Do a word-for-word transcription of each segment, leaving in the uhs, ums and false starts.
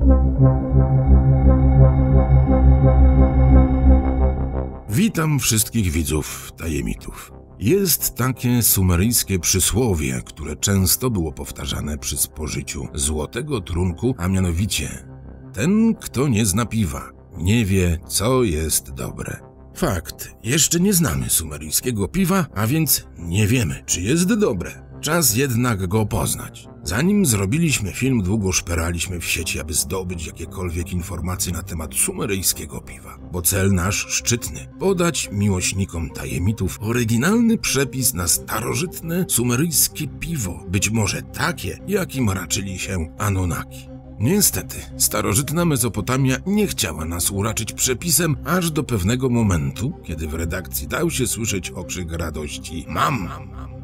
Witam wszystkich widzów Tajemitów. Jest takie sumeryjskie przysłowie, które często było powtarzane przy spożyciu złotego trunku, a mianowicie: ten, kto nie zna piwa, nie wie, co jest dobre. Fakt, jeszcze nie znamy sumeryjskiego piwa, a więc nie wiemy, czy jest dobre. Czas jednak go poznać. Zanim zrobiliśmy film, długo szperaliśmy w sieci, aby zdobyć jakiekolwiek informacje na temat sumeryjskiego piwa. Bo cel nasz szczytny – podać miłośnikom Tajemitów oryginalny przepis na starożytne sumeryjskie piwo, być może takie, jakim raczyli się Anunnaki. Niestety, starożytna Mezopotamia nie chciała nas uraczyć przepisem aż do pewnego momentu, kiedy w redakcji dał się słyszeć okrzyk radości: mam, mam, mam.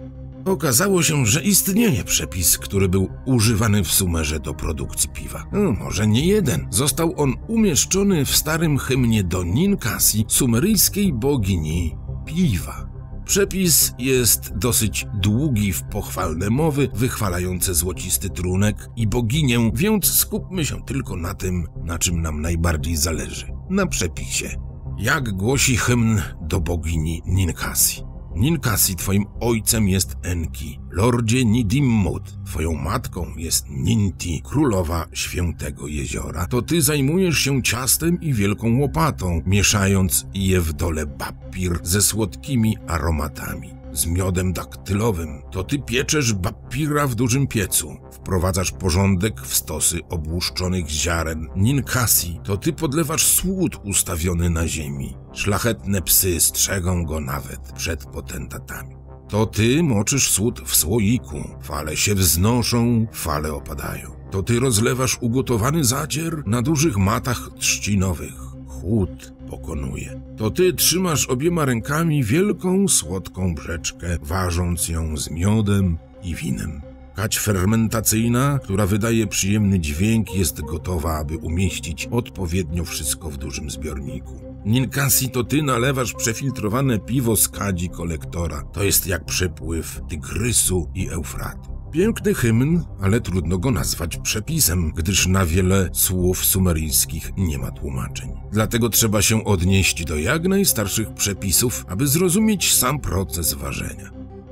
Okazało się, że istnieje przepis, który był używany w Sumerze do produkcji piwa. No, może nie jeden. Został on umieszczony w starym hymnie do Ninkasi, sumeryjskiej bogini piwa. Przepis jest dosyć długi w pochwalne mowy wychwalające złocisty trunek i boginię, więc skupmy się tylko na tym, na czym nam najbardziej zależy. Na przepisie. Jak głosi hymn do bogini Ninkasi. Ninkasi, twoim ojcem jest Enki, lordzie Nidimmud, twoją matką jest Ninti, królowa świętego jeziora. To ty zajmujesz się ciastem i wielką łopatą, mieszając je w dole bapir ze słodkimi aromatami. Z miodem daktylowym. To ty pieczesz bapira w dużym piecu. Wprowadzasz porządek w stosy obłuszczonych ziaren. Ninkasi, to ty podlewasz słód ustawiony na ziemi. Szlachetne psy strzegą go nawet przed potentatami. To ty moczysz słód w słoiku. Fale się wznoszą, fale opadają. To ty rozlewasz ugotowany zacier na dużych matach trzcinowych. Chłód pokonuje. To ty trzymasz obiema rękami wielką, słodką brzeczkę, ważąc ją z miodem i winem. Kać fermentacyjna, która wydaje przyjemny dźwięk, jest gotowa, aby umieścić odpowiednio wszystko w dużym zbiorniku. Ninkasi, to ty nalewasz przefiltrowane piwo z kadzi kolektora. To jest jak przepływ Tygrysu i Eufratu. Piękny hymn, ale trudno go nazwać przepisem, gdyż na wiele słów sumeryjskich nie ma tłumaczeń. Dlatego trzeba się odnieść do jak najstarszych przepisów, aby zrozumieć sam proces ważenia.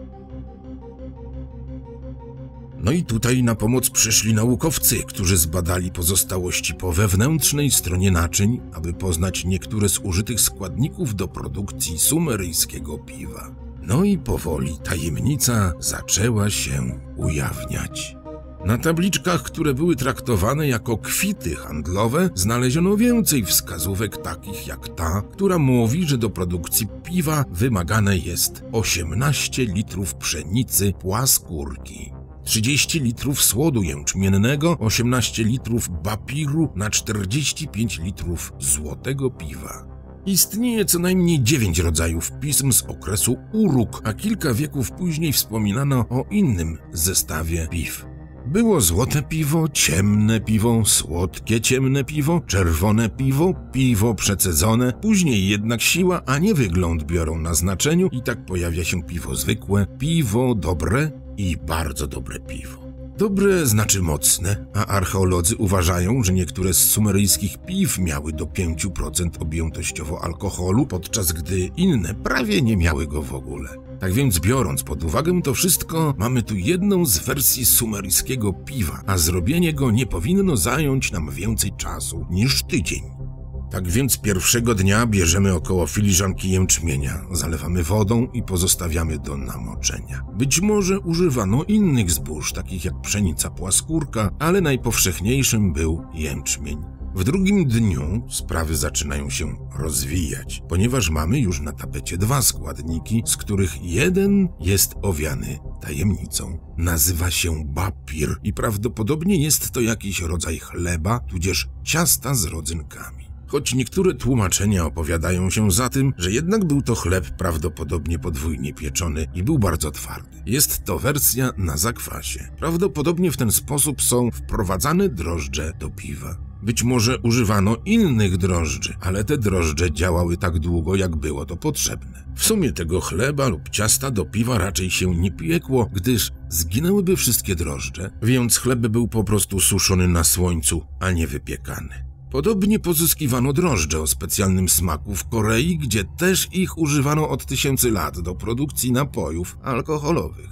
No i tutaj na pomoc przyszli naukowcy, którzy zbadali pozostałości po wewnętrznej stronie naczyń, aby poznać niektóre z użytych składników do produkcji sumeryjskiego piwa. No i powoli tajemnica zaczęła się ujawniać. Na tabliczkach, które były traktowane jako kwity handlowe, znaleziono więcej wskazówek takich jak ta, która mówi, że do produkcji piwa wymagane jest osiemnaście litrów pszenicy płaskórki, trzydzieści litrów słodu jęczmiennego, osiemnaście litrów bapiru na czterdzieści pięć litrów złotego piwa. Istnieje co najmniej dziewięć rodzajów pism z okresu Uruk, a kilka wieków później wspominano o innym zestawie piw. Było złote piwo, ciemne piwo, słodkie ciemne piwo, czerwone piwo, piwo przecedzone, później jednak siła, a nie wygląd biorą na znaczeniu i tak pojawia się piwo zwykłe, piwo dobre i bardzo dobre piwo. Dobre znaczy mocne, a archeolodzy uważają, że niektóre z sumeryjskich piw miały do pięć procent objętościowo alkoholu, podczas gdy inne prawie nie miały go w ogóle. Tak więc biorąc pod uwagę to wszystko, mamy tu jedną z wersji sumeryjskiego piwa, a zrobienie go nie powinno zająć nam więcej czasu niż tydzień. Tak więc pierwszego dnia bierzemy około filiżanki jęczmienia, zalewamy wodą i pozostawiamy do namoczenia. Być może używano innych zbóż, takich jak pszenica płaskórka, ale najpowszechniejszym był jęczmień. W drugim dniu sprawy zaczynają się rozwijać, ponieważ mamy już na tapecie dwa składniki, z których jeden jest owiany tajemnicą. Nazywa się bapir i prawdopodobnie jest to jakiś rodzaj chleba, tudzież ciasta z rodzynkami. Choć niektóre tłumaczenia opowiadają się za tym, że jednak był to chleb prawdopodobnie podwójnie pieczony i był bardzo twardy. Jest to wersja na zakwasie. Prawdopodobnie w ten sposób są wprowadzane drożdże do piwa. Być może używano innych drożdży, ale te drożdże działały tak długo, jak było to potrzebne. W sumie tego chleba lub ciasta do piwa raczej się nie piekło, gdyż zginęłyby wszystkie drożdże, więc chleb był po prostu suszony na słońcu, a nie wypiekany. Podobnie pozyskiwano drożdże o specjalnym smaku w Korei, gdzie też ich używano od tysięcy lat do produkcji napojów alkoholowych.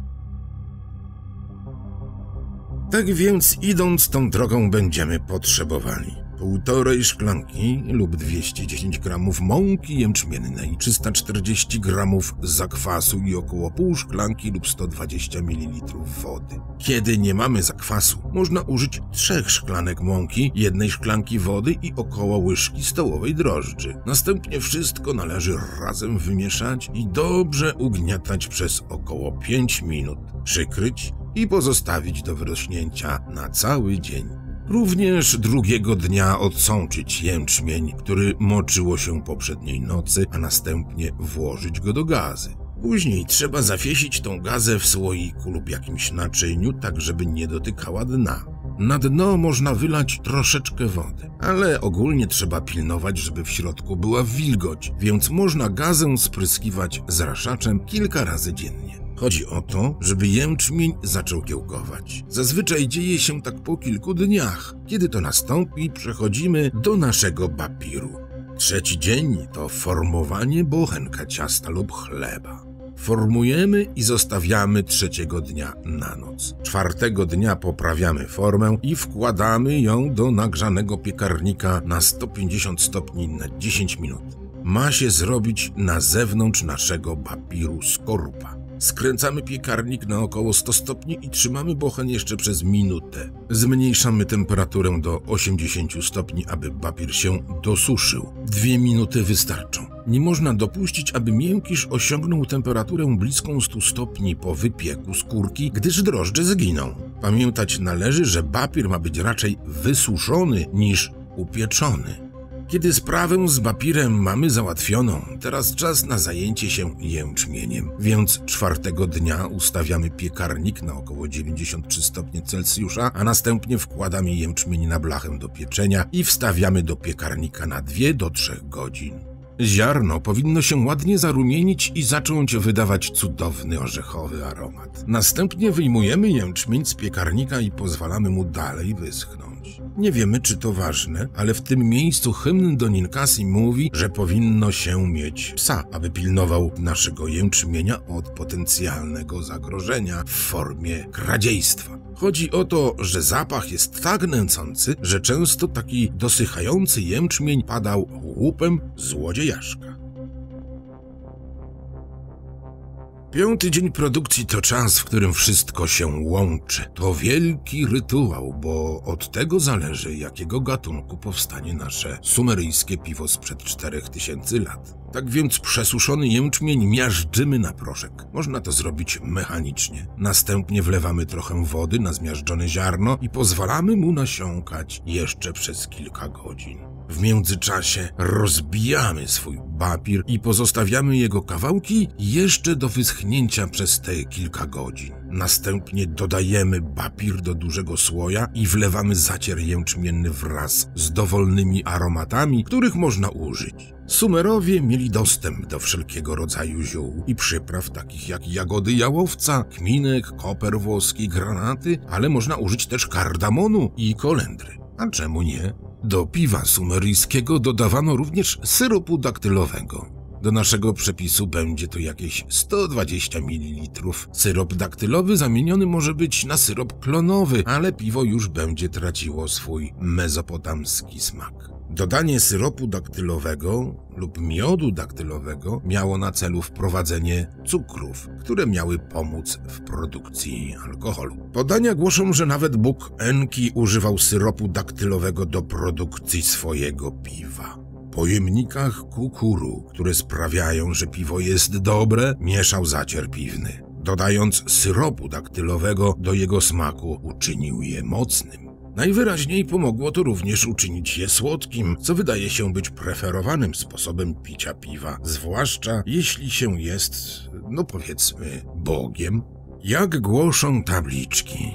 Tak więc idąc tą drogą będziemy potrzebowali półtorej szklanki lub dwieście dziesięć gramów mąki jęczmiennej, trzysta czterdzieści gramów zakwasu i około pół szklanki lub sto dwadzieścia mililitrów wody. Kiedy nie mamy zakwasu, można użyć trzech szklanek mąki, jednej szklanki wody i około łyżki stołowej drożdży. Następnie wszystko należy razem wymieszać i dobrze ugniatać przez około pięć minut, przykryć i pozostawić do wyrośnięcia na cały dzień. Również drugiego dnia odsączyć jęczmień, który moczyło się poprzedniej nocy, a następnie włożyć go do gazy. Później trzeba zawiesić tą gazę w słoiku lub jakimś naczyniu, tak żeby nie dotykała dna. Na dno można wylać troszeczkę wody, ale ogólnie trzeba pilnować, żeby w środku była wilgoć, więc można gazę spryskiwać zraszaczem kilka razy dziennie. Chodzi o to, żeby jęczmień zaczął kiełkować. Zazwyczaj dzieje się tak po kilku dniach. Kiedy to nastąpi, przechodzimy do naszego bapiru. Trzeci dzień to formowanie bochenka ciasta lub chleba. Formujemy i zostawiamy trzeciego dnia na noc. Czwartego dnia poprawiamy formę i wkładamy ją do nagrzanego piekarnika na sto pięćdziesiąt stopni na dziesięć minut. Ma się zrobić na zewnątrz naszego bapiru skorupa. Skręcamy piekarnik na około sto stopni i trzymamy bochen jeszcze przez minutę. Zmniejszamy temperaturę do osiemdziesięciu stopni, aby bapir się dosuszył. Dwie minuty wystarczą. Nie można dopuścić, aby miękisz osiągnął temperaturę bliską stu stopni po wypieku skórki, gdyż drożdże zginą. Pamiętać należy, że bapir ma być raczej wysuszony niż upieczony. Kiedy sprawę z bapirem mamy załatwioną, teraz czas na zajęcie się jęczmieniem, więc czwartego dnia ustawiamy piekarnik na około dziewięćdziesiąt trzy stopnie Celsjusza, a następnie wkładamy jęczmień na blachę do pieczenia i wstawiamy do piekarnika na dwie do trzech godzin. Ziarno powinno się ładnie zarumienić i zacząć wydawać cudowny orzechowy aromat. Następnie wyjmujemy jęczmień z piekarnika i pozwalamy mu dalej wyschnąć. Nie wiemy, czy to ważne, ale w tym miejscu hymn do Ninkasi mówi, że powinno się mieć psa, aby pilnował naszego jęczmienia od potencjalnego zagrożenia w formie kradziejstwa. Chodzi o to, że zapach jest tak nęcący, że często taki dosychający jęczmień padał łupem złodziejaszka. Piąty dzień produkcji to czas, w którym wszystko się łączy. To wielki rytuał, bo od tego zależy, jakiego gatunku powstanie nasze sumeryjskie piwo sprzed czterech tysięcy lat. Tak więc przesuszony jęczmień miażdżymy na proszek. Można to zrobić mechanicznie. Następnie wlewamy trochę wody na zmiażdżone ziarno i pozwalamy mu nasiąkać jeszcze przez kilka godzin. W międzyczasie rozbijamy swój bapir i pozostawiamy jego kawałki jeszcze do wyschnięcia przez te kilka godzin. Następnie dodajemy bapir do dużego słoja i wlewamy zacier jęczmienny wraz z dowolnymi aromatami, których można użyć. Sumerowie mieli dostęp do wszelkiego rodzaju ziół i przypraw takich jak jagody jałowca, kminek, koper włoski, granaty, ale można użyć też kardamonu i kolendry. A czemu nie? Do piwa sumeryjskiego dodawano również syropu daktylowego. Do naszego przepisu będzie to jakieś sto dwadzieścia mililitrów. Syrop daktylowy zamieniony może być na syrop klonowy, ale piwo już będzie traciło swój mezopotamski smak. Dodanie syropu daktylowego lub miodu daktylowego miało na celu wprowadzenie cukrów, które miały pomóc w produkcji alkoholu. Podania głoszą, że nawet Bóg Enki używał syropu daktylowego do produkcji swojego piwa. W pojemnikach kukuru, które sprawiają, że piwo jest dobre, mieszał zacier piwny. Dodając syropu daktylowego do jego smaku, uczynił je mocnym. Najwyraźniej pomogło to również uczynić je słodkim, co wydaje się być preferowanym sposobem picia piwa, zwłaszcza jeśli się jest, no powiedzmy, Bogiem. Jak głoszą tabliczki,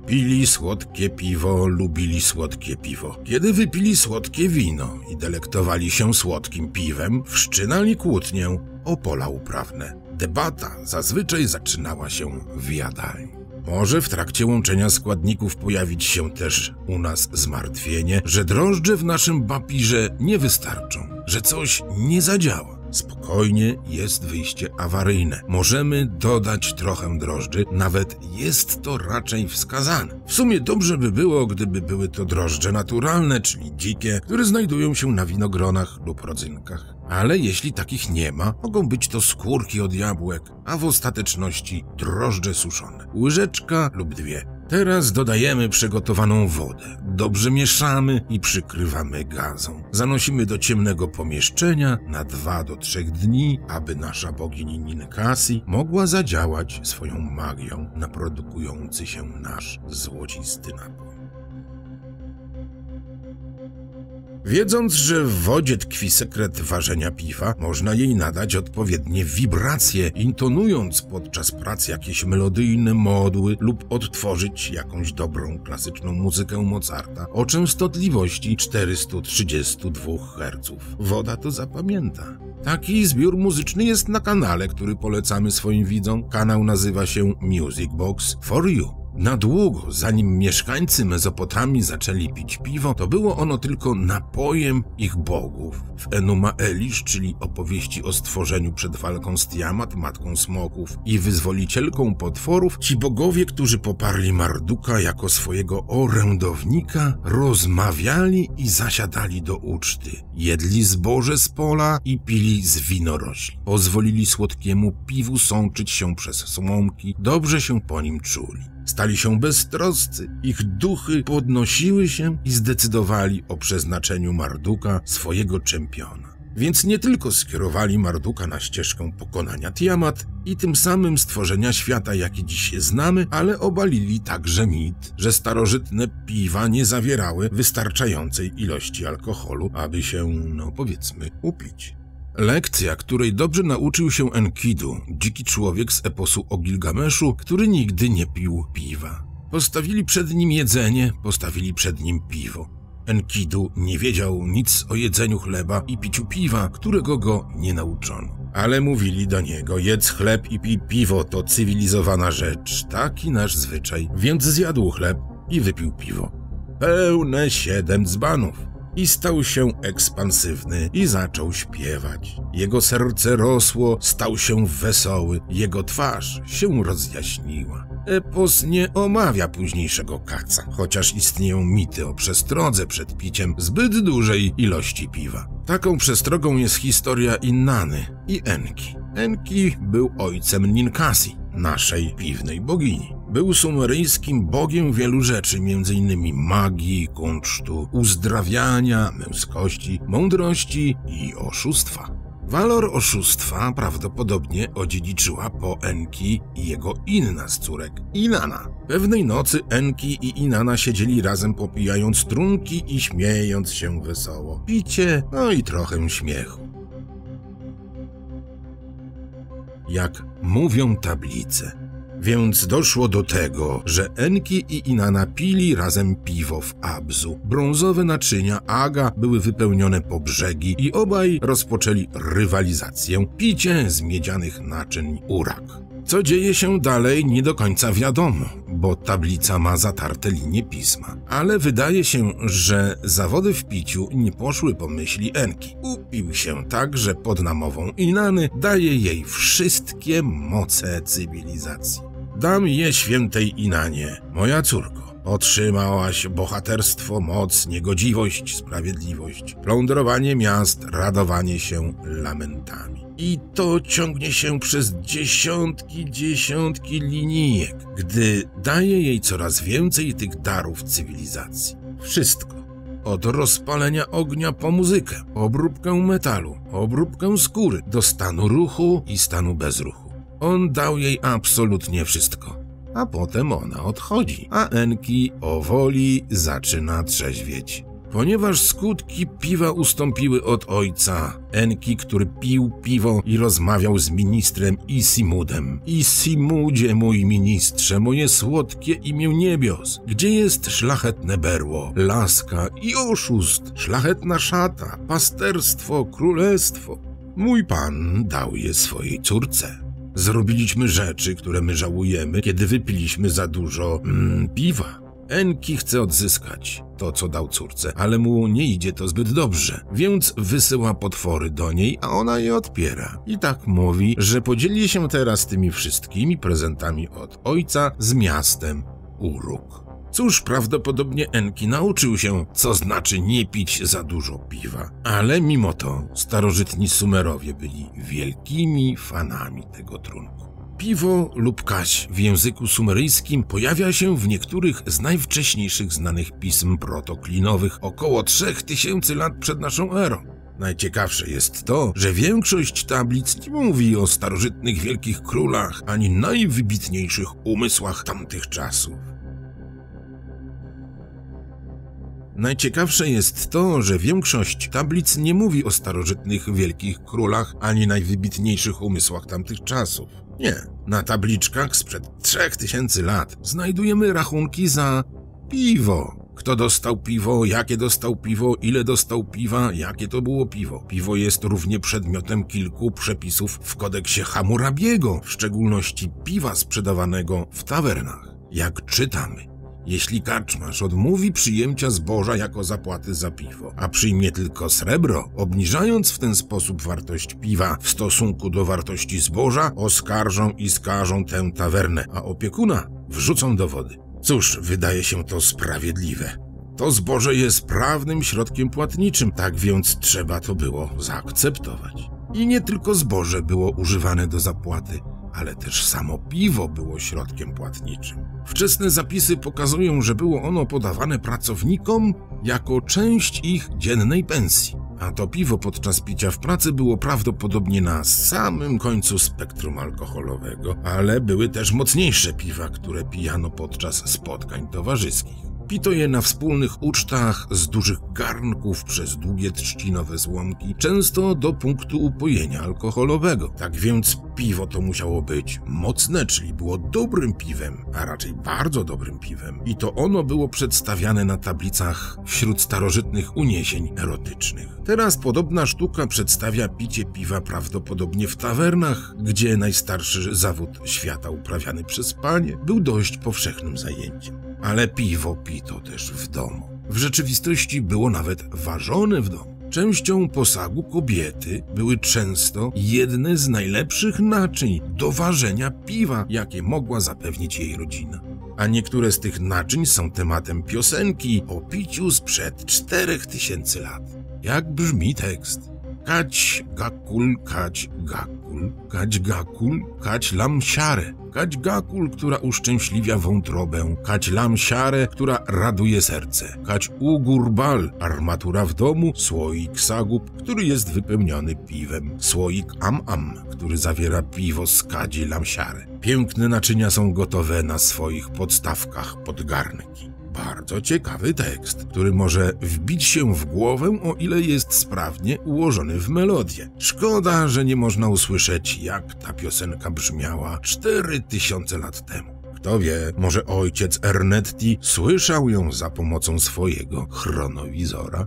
Pili słodkie piwo, lubili słodkie piwo. Kiedy wypili słodkie wino i delektowali się słodkim piwem, wszczynali kłótnię o pola uprawne. Debata zazwyczaj zaczynała się w jadalni. Może w trakcie łączenia składników pojawić się też u nas zmartwienie, że drożdże w naszym bapirze nie wystarczą, że coś nie zadziała. Spokojnie, jest wyjście awaryjne. Możemy dodać trochę drożdży, nawet jest to raczej wskazane. W sumie dobrze by było, gdyby były to drożdże naturalne, czyli dzikie, które znajdują się na winogronach lub rodzynkach. Ale jeśli takich nie ma, mogą być to skórki od jabłek, a w ostateczności drożdże suszone. Łyżeczka lub dwie. Teraz dodajemy przygotowaną wodę. Dobrze mieszamy i przykrywamy gazą. Zanosimy do ciemnego pomieszczenia na dwa do trzech dni, aby nasza bogini Ninkasi mogła zadziałać swoją magią na produkujący się nasz złocisty napój. Wiedząc, że w wodzie tkwi sekret ważenia piwa, można jej nadać odpowiednie wibracje, intonując podczas prac jakieś melodyjne modły lub odtworzyć jakąś dobrą klasyczną muzykę Mozarta o częstotliwości czterysta trzydzieści dwa herców. Woda to zapamięta. Taki zbiór muzyczny jest na kanale, który polecamy swoim widzom. Kanał nazywa się Music Box for You. Na długo, zanim mieszkańcy Mezopotamii zaczęli pić piwo, to było ono tylko napojem ich bogów. W Enuma Elish, czyli opowieści o stworzeniu przed walką z Tiamat, matką smoków i wyzwolicielką potworów, ci bogowie, którzy poparli Marduka jako swojego orędownika, rozmawiali i zasiadali do uczty. Jedli zboże z pola i pili z winorośli. Pozwolili słodkiemu piwu sączyć się przez słomki, dobrze się po nim czuli. Stali się beztroscy, ich duchy podnosiły się i zdecydowali o przeznaczeniu Marduka, swojego czempiona. Więc nie tylko skierowali Marduka na ścieżkę pokonania Tiamat i tym samym stworzenia świata, jaki dziś znamy, ale obalili także mit, że starożytne piwa nie zawierały wystarczającej ilości alkoholu, aby się, no powiedzmy, upić. Lekcja, której dobrze nauczył się Enkidu, dziki człowiek z eposu o Gilgameszu, który nigdy nie pił piwa. Postawili przed nim jedzenie, postawili przed nim piwo. Enkidu nie wiedział nic o jedzeniu chleba i piciu piwa, którego go nie nauczono. Ale mówili do niego: jedz chleb i pij piwo, to cywilizowana rzecz, taki nasz zwyczaj. Więc zjadł chleb i wypił piwo. Pełne siedem dzbanów. I stał się ekspansywny i zaczął śpiewać. Jego serce rosło, stał się wesoły, jego twarz się rozjaśniła. Epos nie omawia późniejszego kaca, chociaż istnieją mity o przestrodze przed piciem zbyt dużej ilości piwa. Taką przestrogą jest historia Inanny i Enki. Enki był ojcem Ninkasi, naszej piwnej bogini. Był sumeryjskim bogiem wielu rzeczy, między innymi magii, kunsztu, uzdrawiania, męskości, mądrości i oszustwa. Walor oszustwa prawdopodobnie odziedziczyła po Enki i jego inna z córek, Inanna. Pewnej nocy Enki i Inanna siedzieli razem, popijając trunki i śmiejąc się wesoło. Picie, no i trochę śmiechu. Jak mówią tablice. Więc doszło do tego, że Enki i Inanna pili razem piwo w Abzu. Brązowe naczynia Aga były wypełnione po brzegi i obaj rozpoczęli rywalizację, picie z miedzianych naczyń Urak. Co dzieje się dalej, nie do końca wiadomo, bo tablica ma zatarte linie pisma. Ale wydaje się, że zawody w piciu nie poszły po myśli Enki. Upił się tak, że pod namową Inanny daje jej wszystkie moce cywilizacji. Dam je świętej Inannie, moja córko. Otrzymałaś bohaterstwo, moc, niegodziwość, sprawiedliwość, plądrowanie miast, radowanie się lamentami. I to ciągnie się przez dziesiątki, dziesiątki linijek, gdy daje jej coraz więcej tych darów cywilizacji. Wszystko. Od rozpalenia ognia po muzykę, obróbkę metalu, obróbkę skóry, do stanu ruchu i stanu bezruchu. On dał jej absolutnie wszystko. A potem ona odchodzi, a Enki o woli zaczyna trzeźwieć. Ponieważ skutki piwa ustąpiły od ojca, Enki, który pił piwo i rozmawiał z ministrem Isimudem. Isimudzie, mój ministrze, moje słodkie imię niebios, gdzie jest szlachetne berło, laska i oszust, szlachetna szata, pasterstwo, królestwo? Mój pan dał je swojej córce. Zrobiliśmy rzeczy, które my żałujemy, kiedy wypiliśmy za dużo mm, piwa. Enki chce odzyskać to, co dał córce, ale mu nie idzie to zbyt dobrze, więc wysyła potwory do niej, a ona je odpiera. I tak mówi, że podzieli się teraz tymi wszystkimi prezentami od ojca z miastem Uruk. Cóż, prawdopodobnie Enki nauczył się, co znaczy nie pić za dużo piwa, ale mimo to starożytni Sumerowie byli wielkimi fanami tego trunku. Piwo lub kaś w języku sumeryjskim pojawia się w niektórych z najwcześniejszych znanych pism protoklinowych około trzech tysięcy lat przed naszą erą. Najciekawsze jest to, że większość tablic nie mówi o starożytnych wielkich królach ani najwybitniejszych umysłach tamtych czasów. Najciekawsze jest to, że większość tablic nie mówi o starożytnych wielkich królach ani najwybitniejszych umysłach tamtych czasów. Nie, na tabliczkach sprzed trzech tysięcy lat znajdujemy rachunki za piwo. Kto dostał piwo, jakie dostał piwo, ile dostał piwa, jakie to było piwo. Piwo jest równie przedmiotem kilku przepisów w kodeksie Hammurabiego, w szczególności piwa sprzedawanego w tawernach. Jak czytamy, jeśli karczmarz odmówi przyjęcia zboża jako zapłaty za piwo, a przyjmie tylko srebro, obniżając w ten sposób wartość piwa w stosunku do wartości zboża, oskarżą i skażą tę tawernę, a opiekuna wrzucą do wody. Cóż, wydaje się to sprawiedliwe. To zboże jest prawnym środkiem płatniczym, tak więc trzeba to było zaakceptować. I nie tylko zboże było używane do zapłaty, ale też samo piwo było środkiem płatniczym. Wczesne zapisy pokazują, że było ono podawane pracownikom jako część ich dziennej pensji, a to piwo podczas picia w pracy było prawdopodobnie na samym końcu spektrum alkoholowego, ale były też mocniejsze piwa, które pijano podczas spotkań towarzyskich. Pito je na wspólnych ucztach z dużych garnków przez długie trzcinowe złomki, często do punktu upojenia alkoholowego. Tak więc piwo to musiało być mocne, czyli było dobrym piwem, a raczej bardzo dobrym piwem. I to ono było przedstawiane na tablicach wśród starożytnych uniesień erotycznych. Teraz podobna sztuka przedstawia picie piwa prawdopodobnie w tawernach, gdzie najstarszy zawód świata uprawiany przez panie był dość powszechnym zajęciem. Ale piwo pito też w domu. W rzeczywistości było nawet ważone w domu. Częścią posagu kobiety były często jedne z najlepszych naczyń do ważenia piwa, jakie mogła zapewnić jej rodzina. A niektóre z tych naczyń są tematem piosenki o piciu sprzed czterech tysięcy lat. Jak brzmi tekst? Kać gakul, kać gakul, kać gakul, kać lam siarę. Kać gakul, która uszczęśliwia wątrobę, kać lam siarę, która raduje serce, kać ugurbal, armatura w domu, słoik sagub, który jest wypełniony piwem, słoik am-am, który zawiera piwo z kadzi lam siarę. Piękne naczynia są gotowe na swoich podstawkach pod garnki. Bardzo ciekawy tekst, który może wbić się w głowę, o ile jest sprawnie ułożony w melodię. Szkoda, że nie można usłyszeć, jak ta piosenka brzmiała cztery tysiące lat temu. Kto wie, może ojciec Ernetti słyszał ją za pomocą swojego chronowizora?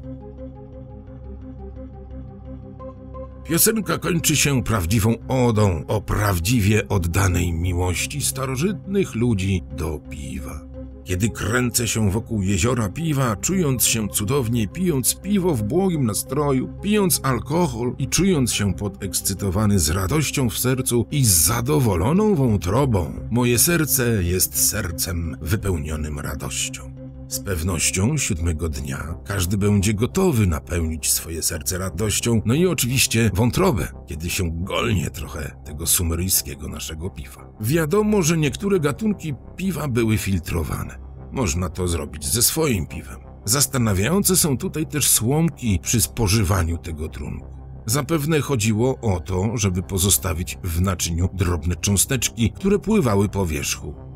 Piosenka kończy się prawdziwą odą o prawdziwie oddanej miłości starożytnych ludzi do piwa. Kiedy kręcę się wokół jeziora piwa, czując się cudownie, pijąc piwo w błogim nastroju, pijąc alkohol i czując się podekscytowany z radością w sercu i z zadowoloną wątrobą, moje serce jest sercem wypełnionym radością. Z pewnością siódmego dnia każdy będzie gotowy napełnić swoje serce radością, no i oczywiście wątrobę, kiedy się golnie trochę tego sumeryjskiego naszego piwa. Wiadomo, że niektóre gatunki piwa były filtrowane. Można to zrobić ze swoim piwem. Zastanawiające są tutaj też słomki przy spożywaniu tego trunku. Zapewne chodziło o to, żeby pozostawić w naczyniu drobne cząsteczki, które pływały po wierzchu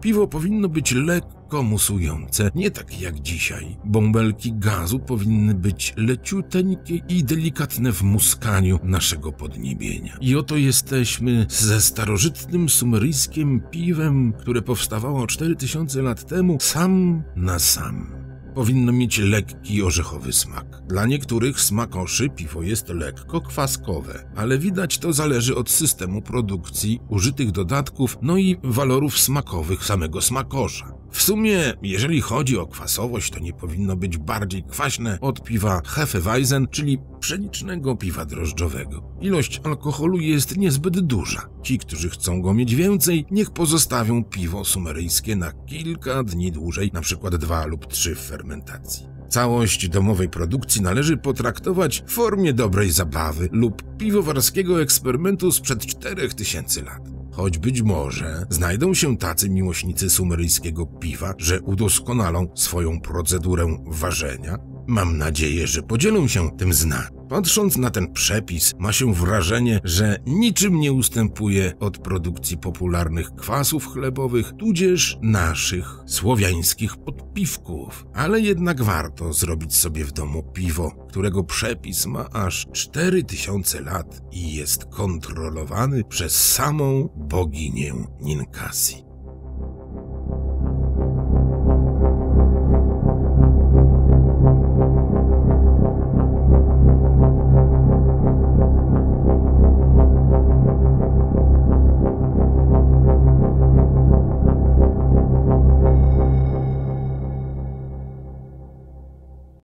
Piwo powinno być lekko musujące, nie takie jak dzisiaj. Bąbelki gazu powinny być leciuteńkie i delikatne w muskaniu naszego podniebienia. I oto jesteśmy ze starożytnym sumeryjskim piwem, które powstawało cztery tysiące lat temu, sam na sam. Powinno mieć lekki orzechowy smak. Dla niektórych smakoszy piwo jest lekko kwaskowe, ale widać to zależy od systemu produkcji, użytych dodatków, no i walorów smakowych samego smakosza. W sumie, jeżeli chodzi o kwasowość, to nie powinno być bardziej kwaśne od piwa Hefeweizen, czyli pszenicznego piwa drożdżowego. Ilość alkoholu jest niezbyt duża. Ci, którzy chcą go mieć więcej, niech pozostawią piwo sumeryjskie na kilka dni dłużej, na przykład dwa lub trzy w fermentacji. Całość domowej produkcji należy potraktować w formie dobrej zabawy lub piwowarskiego eksperymentu sprzed czterech tysięcy lat. Choć być może znajdą się tacy miłośnicy sumeryjskiego piwa, że udoskonalą swoją procedurę ważenia. Mam nadzieję, że podzielą się tym z nami. Patrząc na ten przepis, ma się wrażenie, że niczym nie ustępuje od produkcji popularnych kwasów chlebowych, tudzież naszych słowiańskich podpiwków. Ale jednak warto zrobić sobie w domu piwo, którego przepis ma aż cztery tysiące lat i jest kontrolowany przez samą boginię Ninkasi.